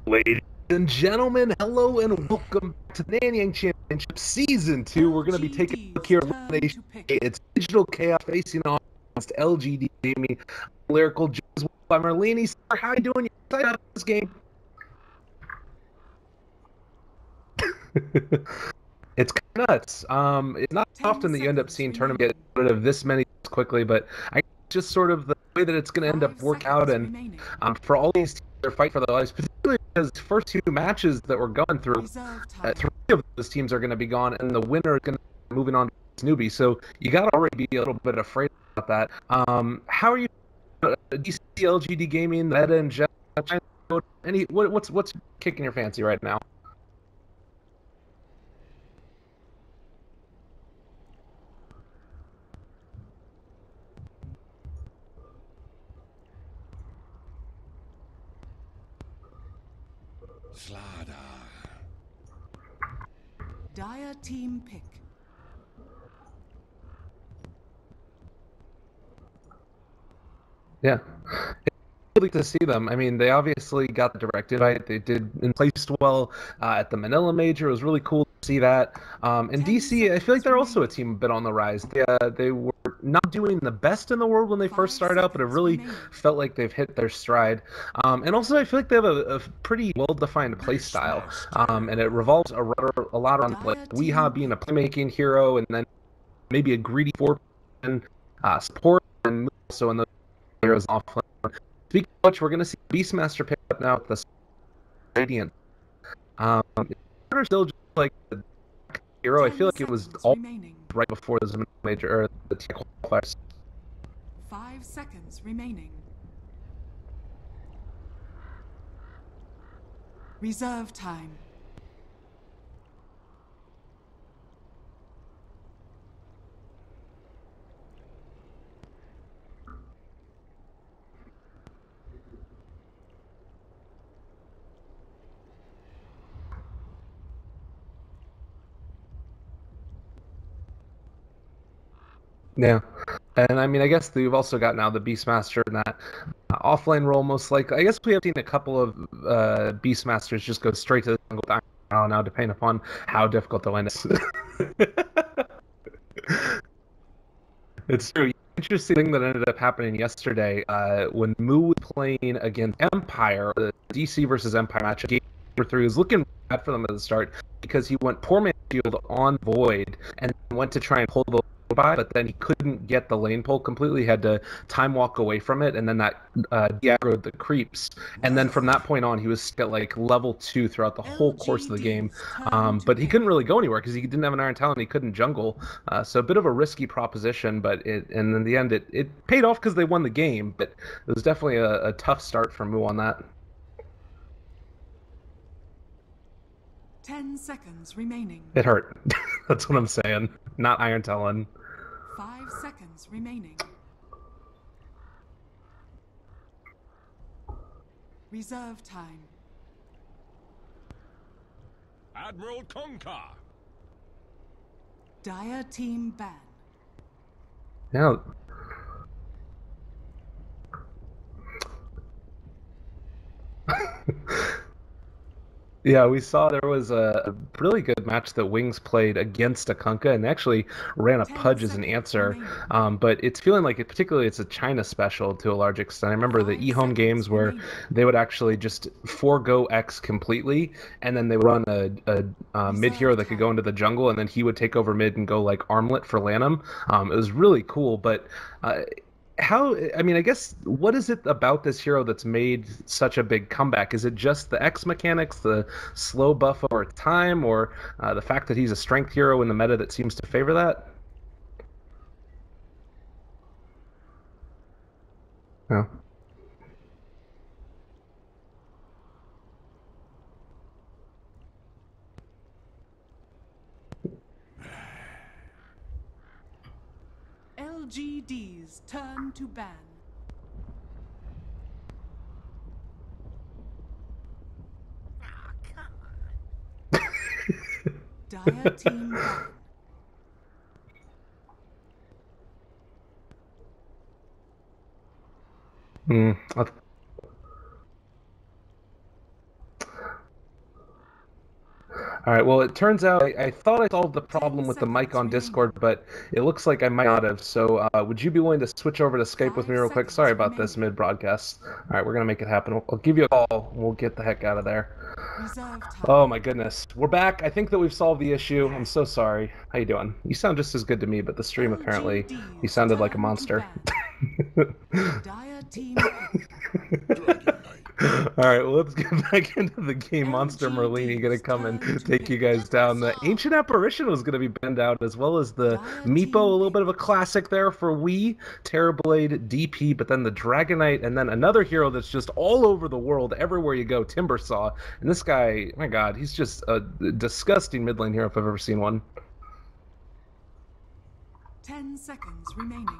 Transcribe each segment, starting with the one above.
Ladies and gentlemen, hello and welcome to the Nanyang Championships Season 2. We're going to be taking a look LGD's here at turn Elimination to pick. Day. It's Digital Chaos facing off against LGD-Gaming. Lyrical Joes by Marlene. Sir, how are you doing? You excited about this game? It's kind of nuts. It's not 10 often that you end up seconds seeing tournament remaining. get rid of this many quickly, but I just sort of the way that it's going to end up 5 work out, seconds and remaining. for all these teams that are fighting for their lives, particularly because the first two matches that we're going through, Reserve time. three of those teams are going to be gone, and the winner is going to be moving on to this newbie. So you got to already be a little bit afraid about that. How are you? DC LGD Gaming, meta in general? What's kicking your fancy right now? Dire team pick. Yeah. Really to see them. I mean, they obviously got the direct invite. They did and placed well at the Manila Major. It was really cool to see that. And 10 DC, I feel like seconds they're also a remaining. team a bit on the rise. They were not doing the best in the world when they first 5 started out, but it seconds really remaining. felt like they've hit their stride. And also, I feel like they have a pretty well-defined play style, and it revolves a lot around like Dire team Weeha being a pick. playmaking hero, and then maybe a greedy four support, and also in those heroes offline. Speaking of which, we're going to see Beastmaster pick up now with the Radiant. Is still just like the hero. I feel 10 like it was seconds all remaining. right before this major or the qualifiers. 5 seconds remaining. Reserve time. Yeah, and I mean, I guess we've also got now the Beastmaster in that offlane role. Most likely, I guess we have seen a couple of Beastmasters just go straight to the jungle with Iron now, depending upon how difficult the land is. It's true. Interesting thing that ended up happening yesterday when Moo was playing against Empire, the DC versus Empire match. Game number three was looking bad for them at the start because he went poor man's shield on Void and went to try and pull the by, but then he couldn't get the lane pull completely. He had to time walk away from it, and then that de-aggroed the creeps. And then from that point on, he was at like level 2 throughout the whole course of the game. LGD's turn to But he pick. couldn't really go anywhere because he didn't have an Iron Talent. He couldn't jungle. So a bit of a risky proposition, but and in the end it paid off because they won the game. But it was definitely a tough start for Mu on that. 10 seconds remaining. It hurt. That's what I'm saying. Not Iron Talon. 5 seconds remaining. Reserve time. Admiral Concar. Dire team ban. Yeah. Yeah, we saw there was a really good match that Wings played against Akunka and actually ran a 10 Pudge as an seconds answer. remaining. But it's feeling like particularly it's a China special to a large extent. I remember the 5 eHome seconds games where remaining. they would actually just forego X completely, and then they would run a mid hero Reserve that could go time. into the jungle, and then he would take over mid and go like armlet for Lanham. It was really cool, but how, I mean, I guess, what is it about this hero that's made such a big comeback? Is it just the X mechanics, the slow buff over time, or the fact that he's a strength hero in the meta that seems to favor that? No. LGD's turn to ban. Dire team ban. Mm, All right. Well, it turns out I thought I solved the problem with the mic seconds on Discord, but it looks like I might not have. So, would you be willing to switch over to Skype with me 5 real quick? Sorry seconds about this remaining. mid-broadcast. All right, we're gonna make it happen. I'll give you a call. We'll get the heck out of there. Reserve Oh time. my goodness, we're back. I think that we've solved the issue. I'm so sorry. How you doing? You sound just as good to me, but the stream apparently you LGD's sounded like a turn to monster. ban. Dire team pick. All right, well, let's get back into the game. Monster Merlini gonna LGD's come and turn to take you pick. guys down. The Ancient Apparition was gonna be banned out, as well as the Dire Meepo, team a little pick. bit of a classic there for Wii, Terrorblade, DP, but then the Dragonite, and then another hero that's just all over the world, everywhere you go, Timbersaw. And this guy, my God, he's just a disgusting mid lane hero if I've ever seen one. 10 seconds remaining.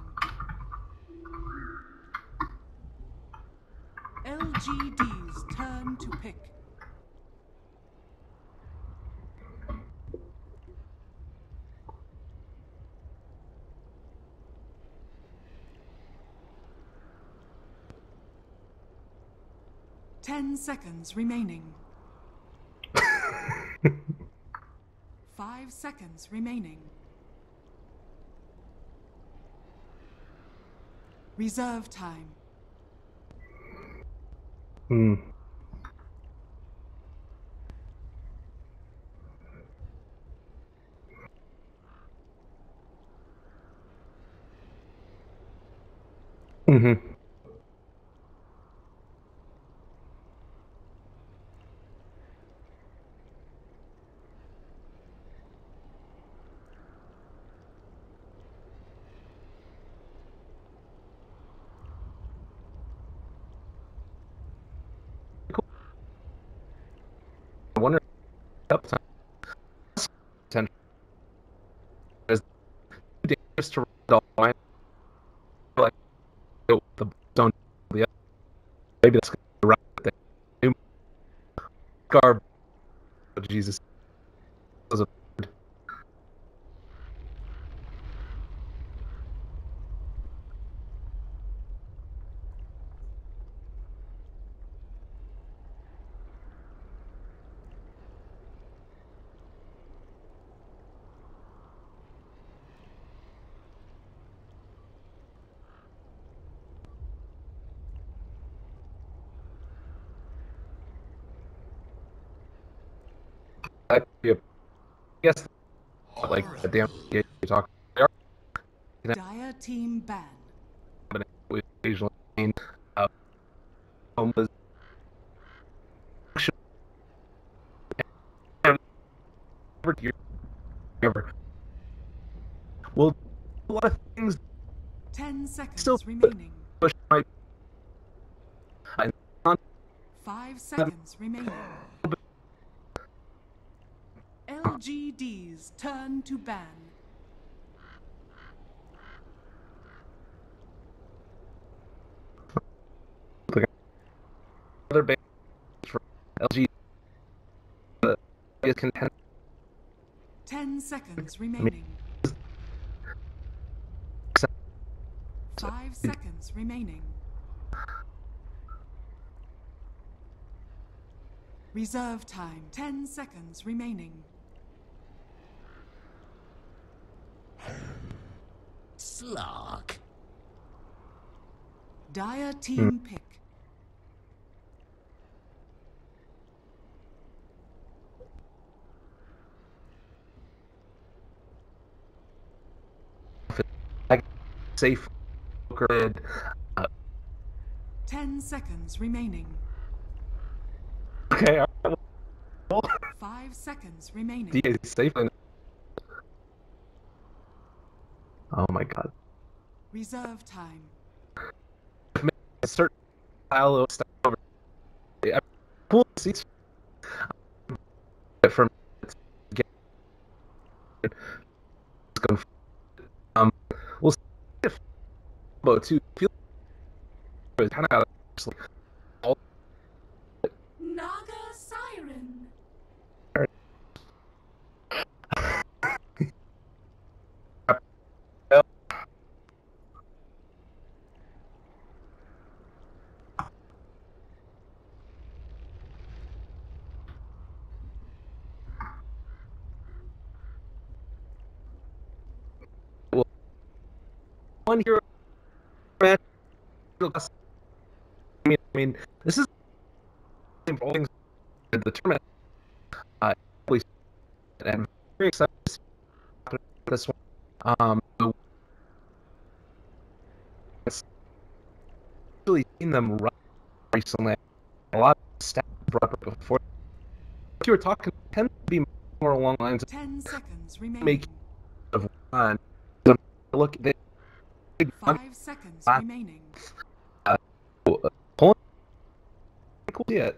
LGD's turn to pick. Ten seconds remaining. 5 seconds remaining. Reserve time. Hmm. Mm-hmm. I wonder if potential is too dangerous to read all line. Like the don't maybe that's the right thing. Garb, Jesus. I guess like the damn game you talk Dire team ban. about we occasionally seen was ever. Well, a lot of things 10 seconds still remaining. push my 5 seconds remaining. LGD's turn to ban. other base for LG is content. 10 seconds remaining. 5 seconds remaining. Reserve time. 10 seconds remaining. Slog. Dire team pick. Safe grid. 10 seconds remaining. Okay, well, 5 seconds remaining. DA safe. Oh my God. Reserve time. A certain style of stuff over. Yeah, cool seats from going. We'll see if BO2 feel kind of like all Naga Siren. one hero match. I mean, this is involving the tournament. And I'm very excited to see this one. It's really seen them run recently. A lot of stats brought up before. What you were talking tend to be more along the lines of 10 seconds remaining. making of run. Look, they 5 seconds remaining. Pulling cool yet.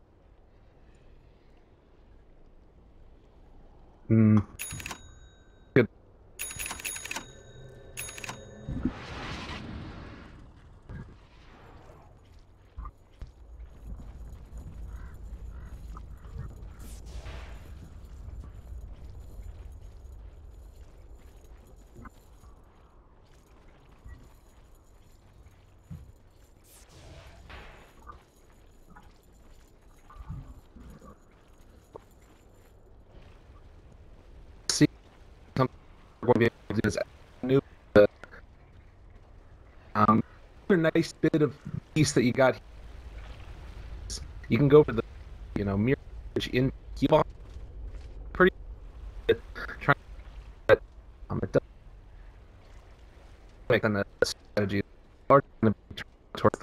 Good. See, we're going to be able to do this new a nice bit of piece that you got. You can go for the, mirror in keyboard. Pretty good. Trying to it does make the strategy towards the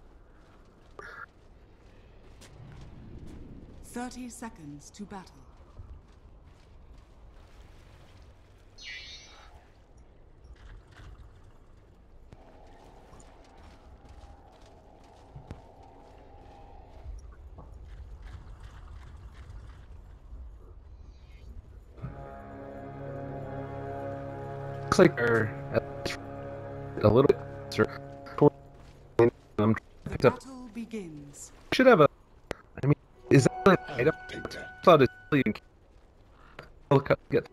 30 seconds to battle. looks like they're a little bit The battle begins. should have a. I mean, is that an item? I thought it's really look up get.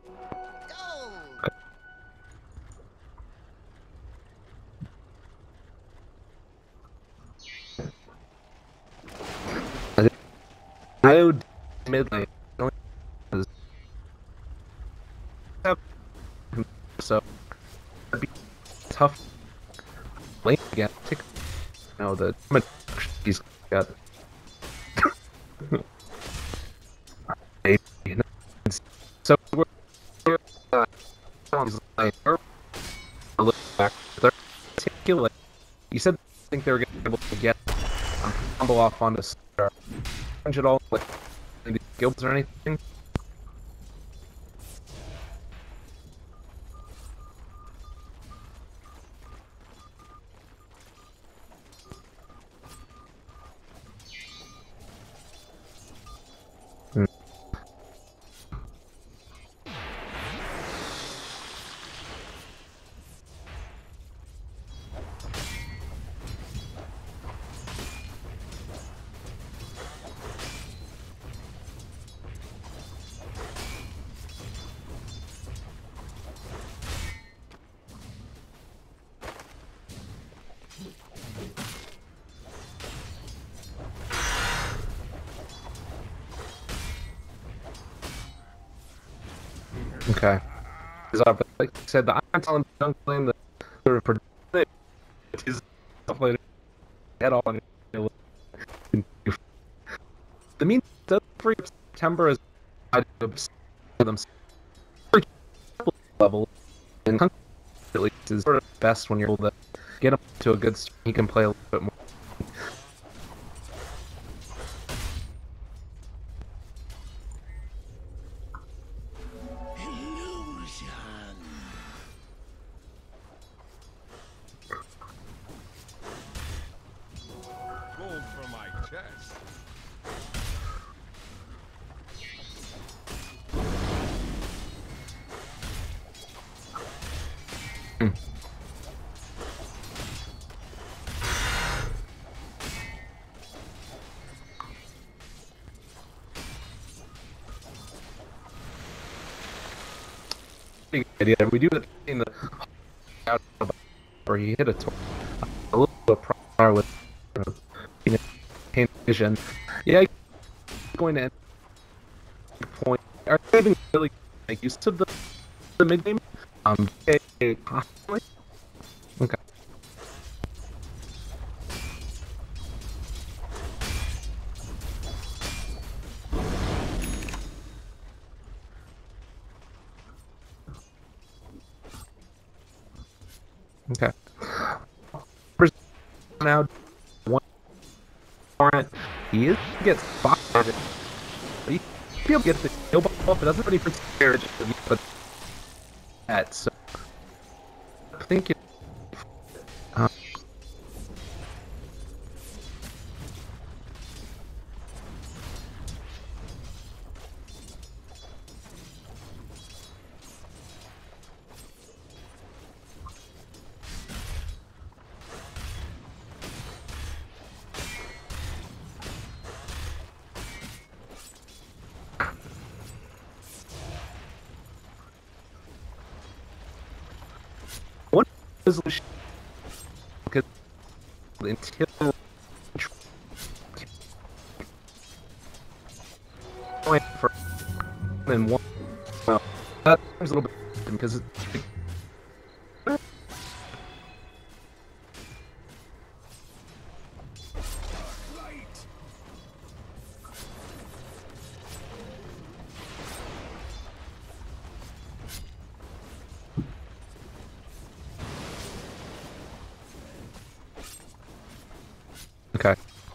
I owed mid lane. So it'd be tough lane again. No, the he's got. So we're a little back. You said I think they were going to be able to get combo off onto Star. Change it all like any guilds or anything. Okay. Like I said, the I'm telling don't blame the sort of predictive stuff like head on. The mean does for September is them level and at least is sort of best when you're able to get him to a good he can play a little bit more. Idea. We do it in the where he hit a little bit prior with vision. Yeah, going to end point. Are they even really make use of the mid game? Possibly. now. One warrant. He is gets spotted. He be able to get the kill ball, but doesn't really prepare but that. So I think it. One resolution because until for and one well that seems a little bit because it's okay.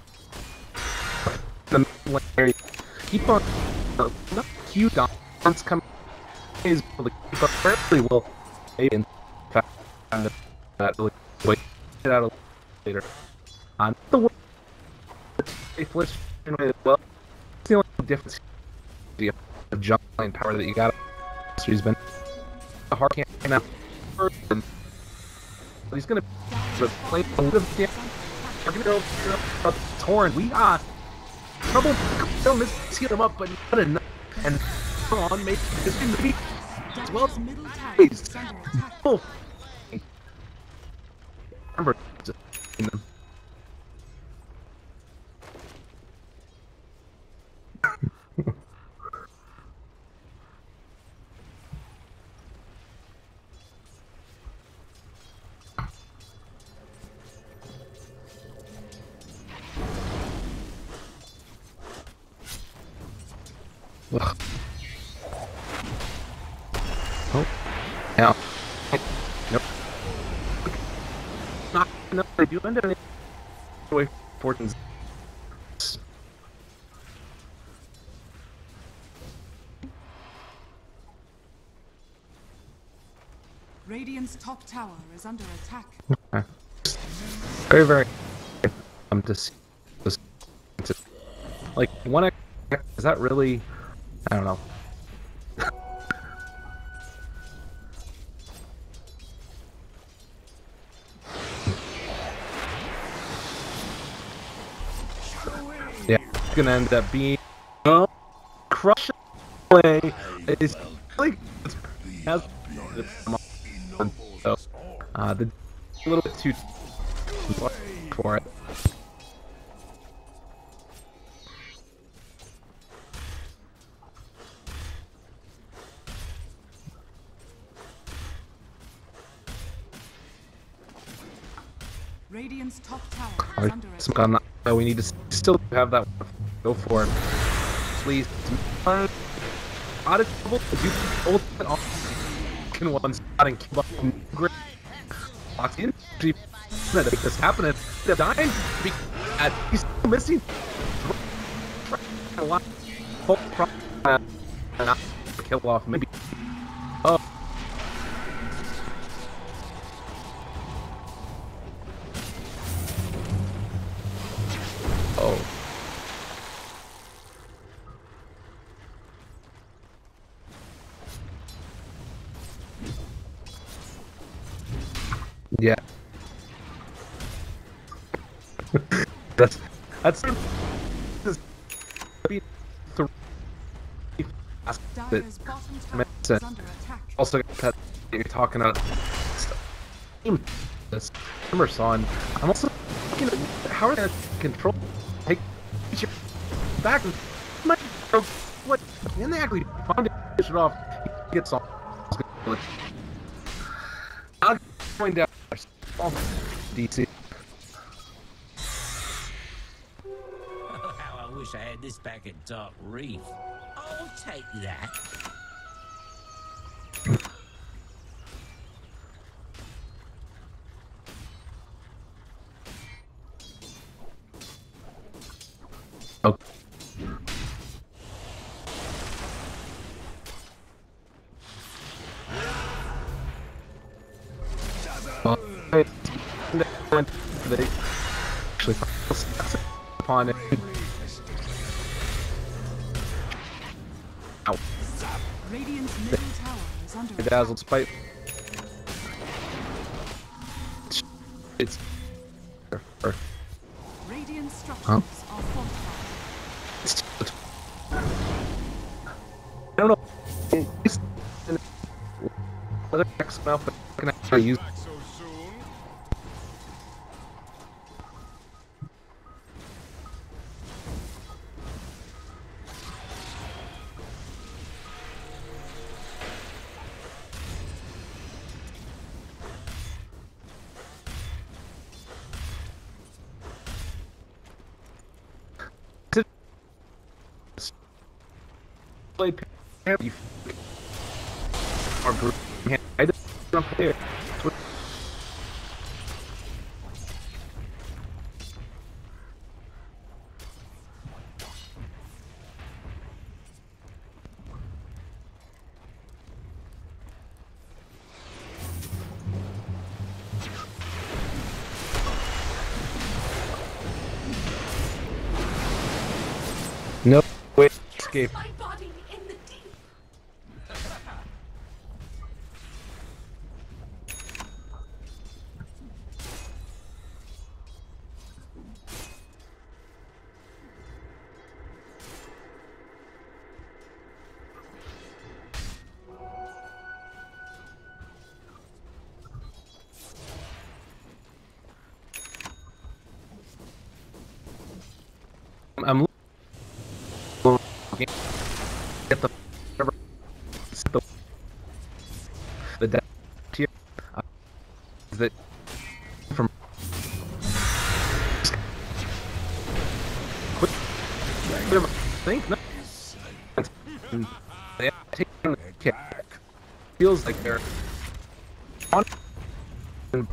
The area keep on not huge dominance coming is really keep up fairly well. In fact, that really wait it out a little later. On the way, flish well. It's the only difference of juggling power that you got. He's been a hard camp now. He's gonna play a little bit. We're gonna go about the torn. We got trouble. Don't miss him up, but not enough. And come on, make this thing to be as well. Oh, remember them. Ugh. Oh, yeah. Nope. Not enough to do anything. Away fortunes. Radiant's top tower is under attack. Okay. Very, very. To see this. Like one. Is that really? I don't know. Yeah, it's gonna end up being crushing play. It's like has so the a little bit too for it. Radiant's top tower is under attack. We need to still have that one. Go for it. Please. Out of trouble. Do ultimate on one spot and keep up. Great. Locked in. To make this happen. They're dying. He's still missing. A lot. Kill off. Maybe. Oh. Oh. Yeah. that's Dyer's bottom tower is under attack. Also that you're talking about this Emerson. I'm also thinking how are they gonna control take your back my what and they actually found it off. He gets off. I'm going down DC. How I wish I had this back at Dark Reef. I'll take that. Well, they actually upon it. Ow. Radiant's middle tower is under attack. Dazzled spite. It's. Radiant structures Huh? are fortified. I don't know. Other X mouth, but can I actually use? Back so soon. Our group. I just jump there. No way escape. My body in the deep. I'm looking at the death tier is that from I think no. They take on the kick. Feels like they're on and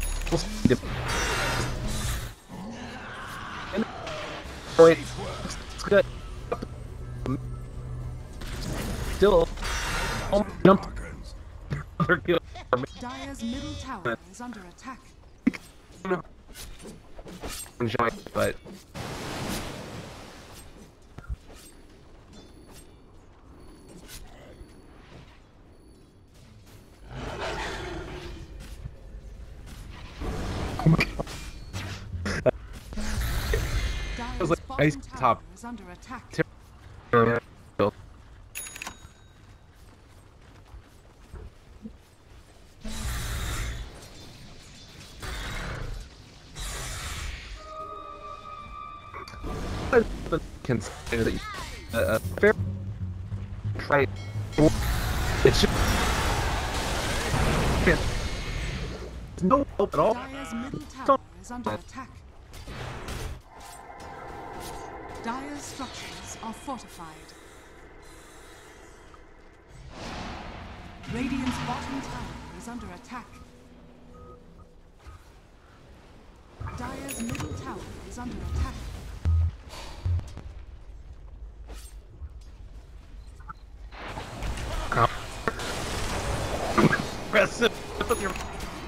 wait, it's good. Still, jump. Dire's middle tower is under attack. But oh my god. Dire's like bottom ice tower top. is under attack. Consider that a fair try. It's just no help at all. Dire's middle tower is under attack. Dire's structures are fortified. Radiant's bottom tower is under attack. Dire's middle tower is under attack. Aggressive with your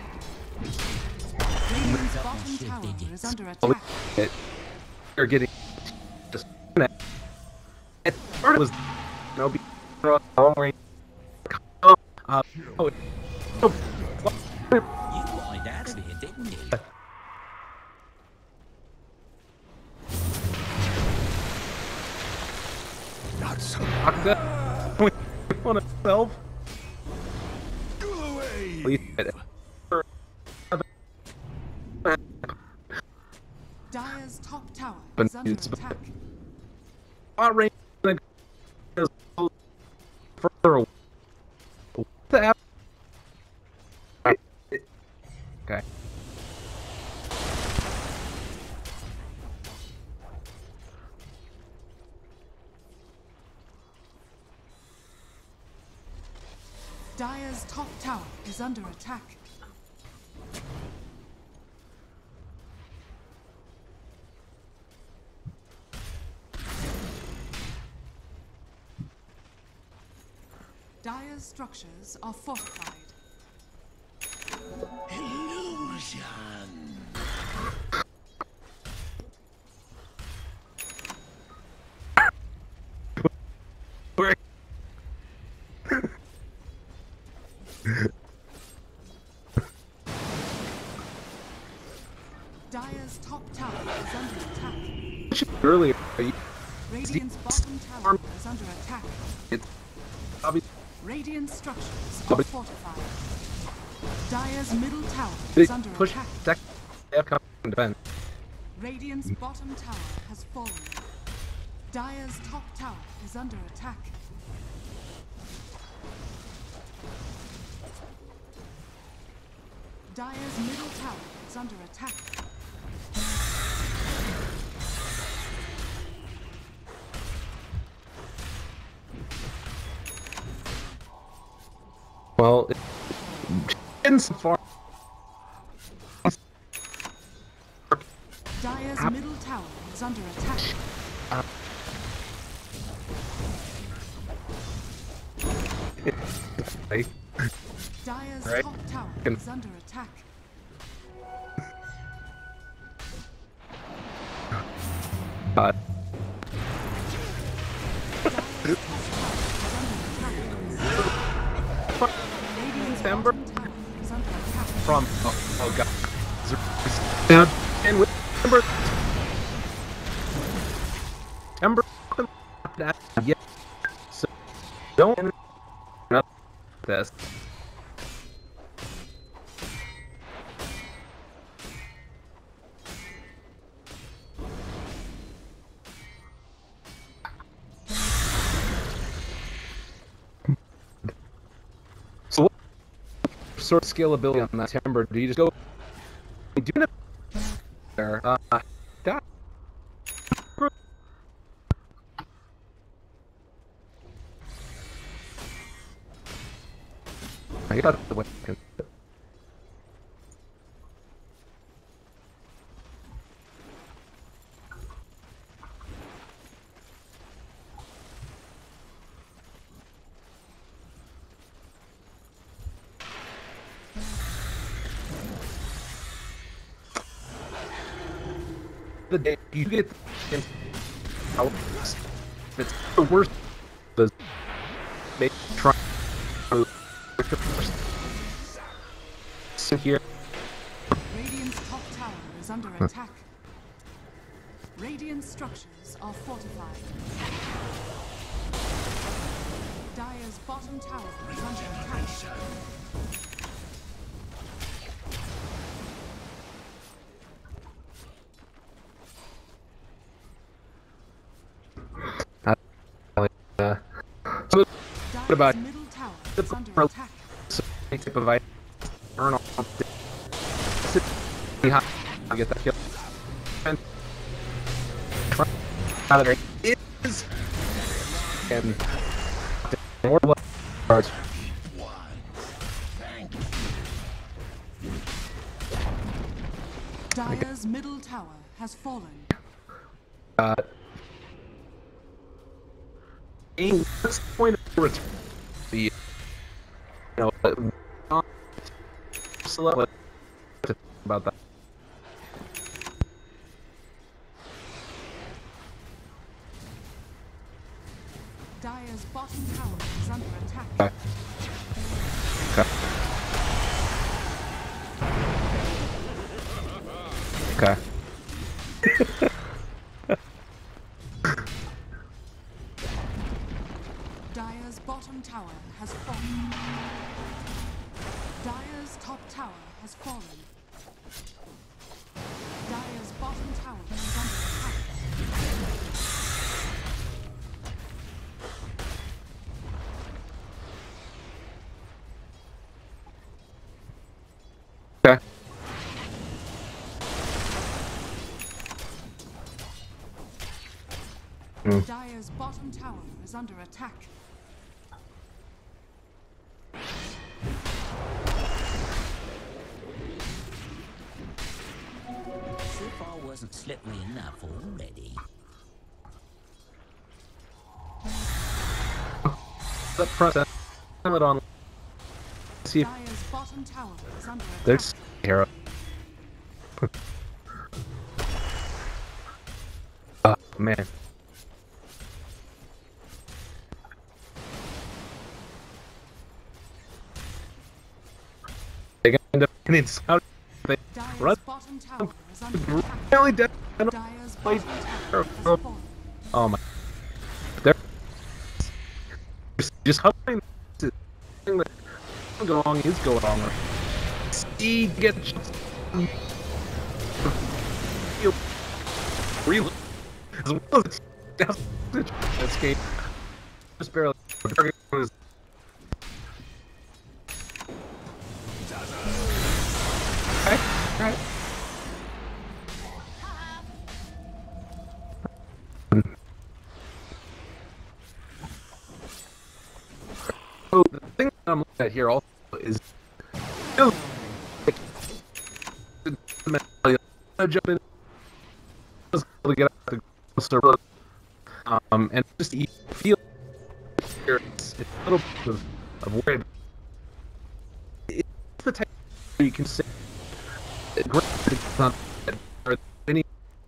Radiant's bottom tower is under attack. You're getting just it was no be long range. Oh, You lied out of here, didn't you? Not so. we want to self. Go away. Please. Dire's top tower But is under it's- attack. Range further away. What the hell? Okay. Dire's top tower is under attack. Dire's structures are fortified. Illusion. Dire's top tower is under attack. Earlier, Radiant's bottom tower is under attack. it's obvious. Radiant structures are fortified. Dire's middle tower is under Push attack. second. They have come to defend. Radiant's bottom tower has fallen. Dire's top tower is under attack. Dire's middle tower is under attack. Well, it's so far. Dire's middle tower is under attack. Dire's Right. top tower is under attack. Uh, Dire's top tower is under attack. Radiant's Ember bottom tower is under attack. from oh god. Down and with Ember that yeah. So don't up this. So what sort of scalability on that timber? Do you just go do it there? That I got the weapon. The day you get it's the worst. The they try to sit here. Radiant's top tower is under attack. Radiant structures are fortified. Dire's bottom tower is under attack. So what about Dire's middle tower the is under attack. type of item? Turn on. I get that kill. And out of there is and more cards. Dire's middle tower has fallen. What's the point of return? The select about that. Dire's bottom tower is under attack. Okay. Dire's bottom tower has fallen. Dire's top tower has fallen. Dire's bottom tower is under attack. Okay. Dire's bottom tower is under attack. So far wasn't slippery enough already. The process. I'm it on. See if Dire's bottom tower is under attack. there's hero. Man. They got end up getting scouted. They run. Dire's bottom tower is under attack. Really dead. Dire's bottom tower has fallen. Oh my. They're just hovering. Go along is go along. See, get really as well as escape. Just barely. Right. So the thing that I'm looking at here also is jump in to get out the server, and just feel here it's a little bit of worry. It's the type where you can say or any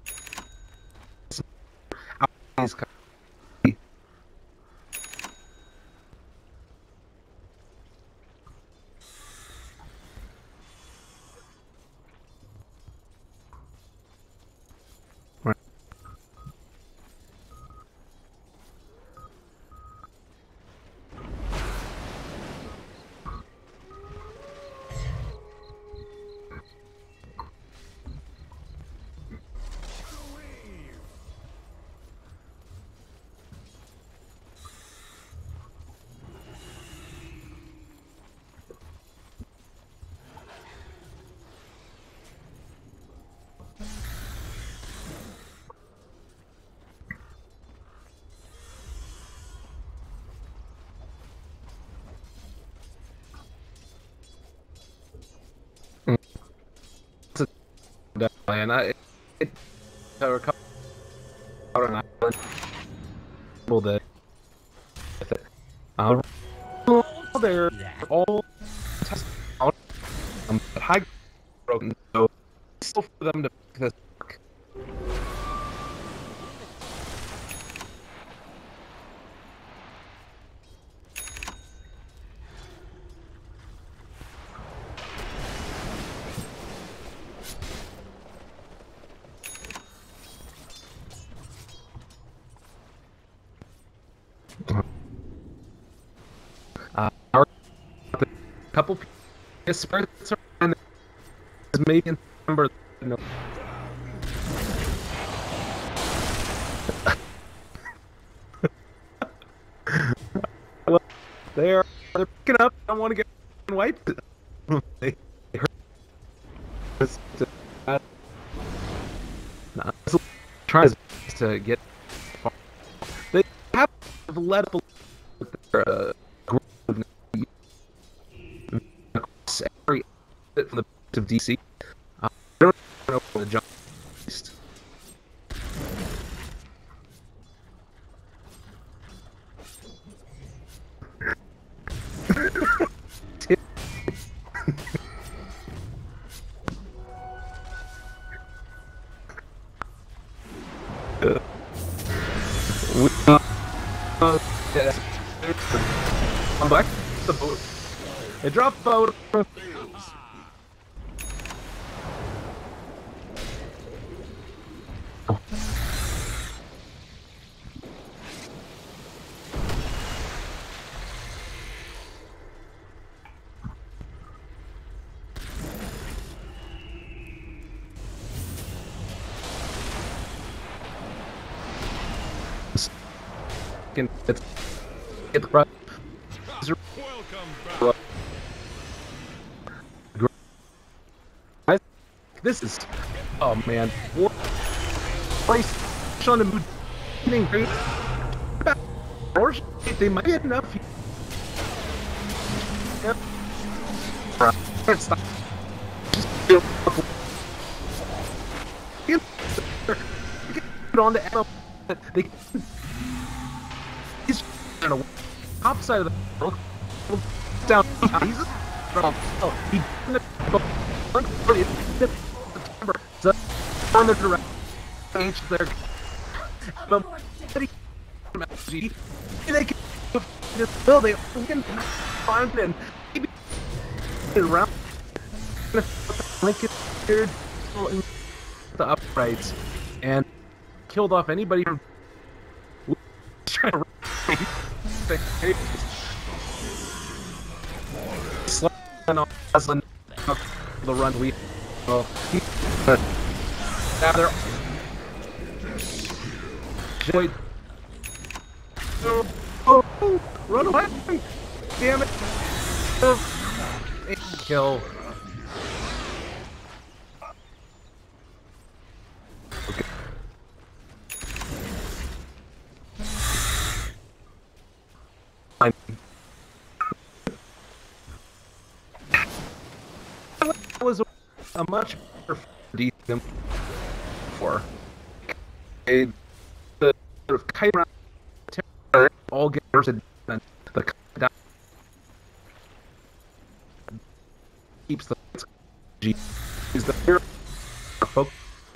and I recover out on island that they're all tested out high broken, so it's still for them to make this work. A couple spirits around maybe in number. No. Well, they're picking up. I don't want to get wiped. They hurt. Tries to get. They have led up their every bit from the of DC. I don't know where the jump is. I'm back to the boat. They dropped boat. Get the front. Welcome back. This is, oh man, place on the mood getting great. Or they might get enough. Yep. Stop. Just get on the ammo. They. He's on the opposite of the world. Down. He's he September. So on the direct there. But from LG, they can just build. They can find and maybe around Lincoln here the uprights and killed off anybody from trying to the run we well now they're oh, run away, damn it, kill. Okay. That was a much decent for a the sort of kite around all get versus the down keeps the G is the fear focus.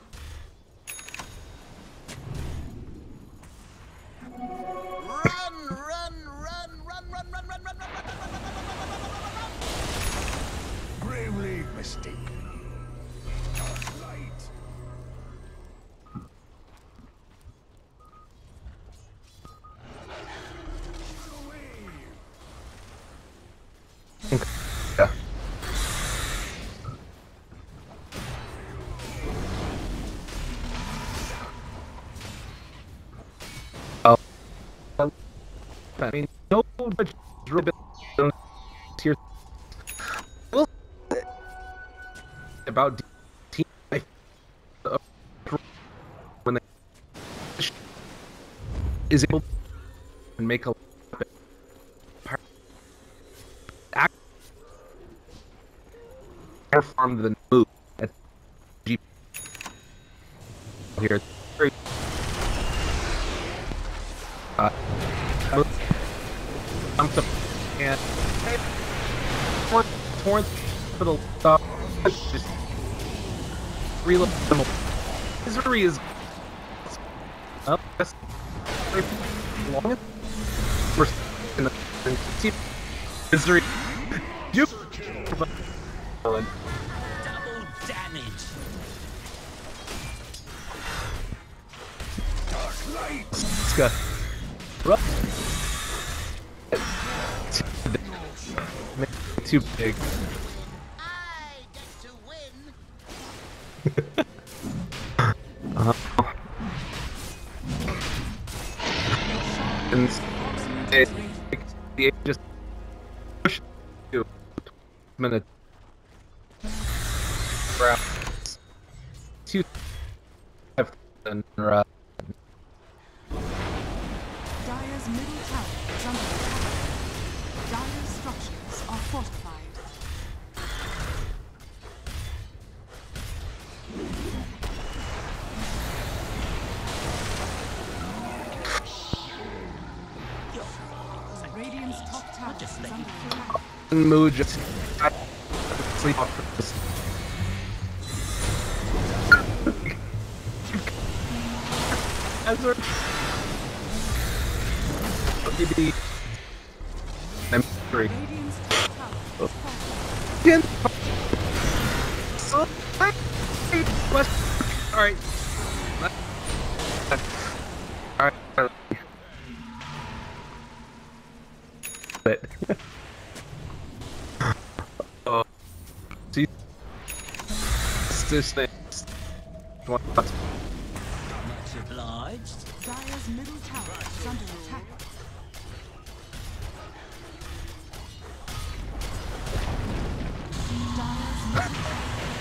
Gravely mistaken. Dark light. Yeah. Oh, I mean, no, but real bit here. About team when they is able to make a more farm than move at G here. Jumps up and torn for the top. Just reload. Misery is up. That's long. We're in the team. Misery. You. Double damage. Dark light. Let's go. Too big. I get to win. And the just push to minutes. Two and Dire's middle tower is under attack. Dire's structures are fortified. Radiant's top tower is under attack. mood just sleep off this. Answer. Maybe I'm three. Radiant's top tower is fortified. Again. So, all right. All right. But oh, see, this thing. Much obliged. Dire's middle tower is under attack. Dire's middle tower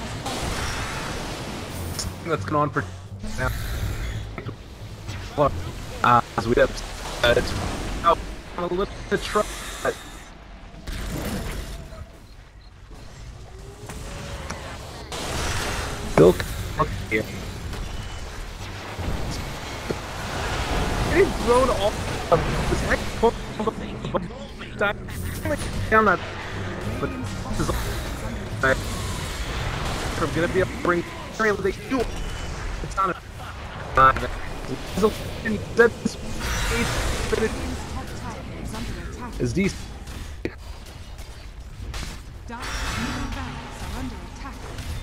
has fallen. That's going on for now. As we have it's a little bit trouble. Still here. Getting thrown off of this heck down that, but this is I'm gonna be able to bring they do. It's not a Radiant's top tower is under attack. Is DC. Dire's middle barracks are under attack.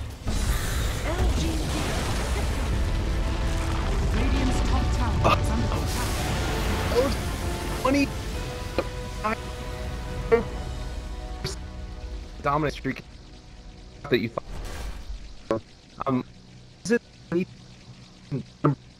LGD victory. Radiant's top tower is under attack. 20 dominant streak that you thought. Is it